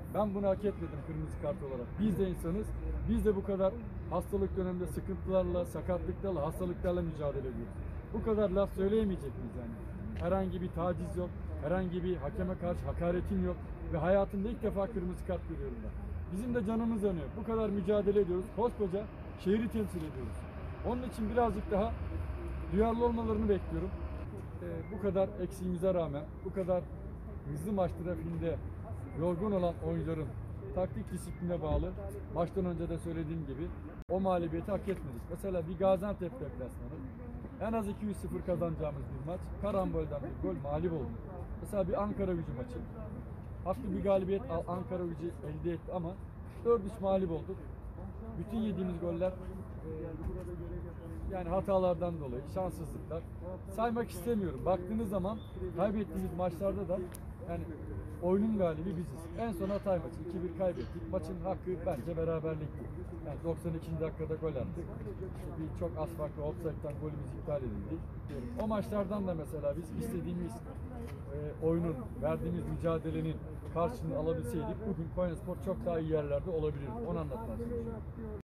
Ben bunu hak etmedim kırmızı kart olarak. Biz de insanız. Biz de bu kadar hastalık döneminde sıkıntılarla, sakatlıklarla, hastalıklarla mücadele ediyoruz. Bu kadar laf söyleyemeyecek miyiz yani? Herhangi bir taciz yok, herhangi bir hakeme karşı hakaretim yok ve hayatımda ilk defa kırmızı kart görüyorum ben. Bizim de canımız yanıyor. Bu kadar mücadele ediyoruz. Koskoca şehri temsil ediyoruz. Onun için birazcık daha duyarlı olmalarını bekliyorum. Bu kadar eksiğimize rağmen, bu kadar hızlı maç trafiğinde yorgun olan oyuncuların taktik disipline bağlı, maçtan önce de söylediğim gibi o mağlubiyeti hak etmedik. Mesela bir Gaziantep deplasmanı, en az 200-0 kazanacağımız bir maç, karambolden bir gol mağlup oldu. Mesela bir Ankara Gücü maçı, haklı bir galibiyet Ankara Gücü elde etti ama 4-3 mağlup olduk. Bütün yediğimiz goller yani hatalardan dolayı, şanssızlıklar. Saymak istemiyorum. Baktığınız zaman kaybettiğimiz maçlarda da yani oyunun galibi biziz. En son Hatay maçı 2-1 kaybettik. Maçın hakkı bence beraberlikti. Yani 92. dakikada gol attık. İşte bir çok az farklı offside'dan golümüz iptal edildi. O maçlardan da mesela biz istediğimiz oyunun, verdiğimiz mücadelenin karşılığını alabilseydik bugün Konyaspor çok daha iyi yerlerde olabilirdi. Onu anlatmak istiyorum.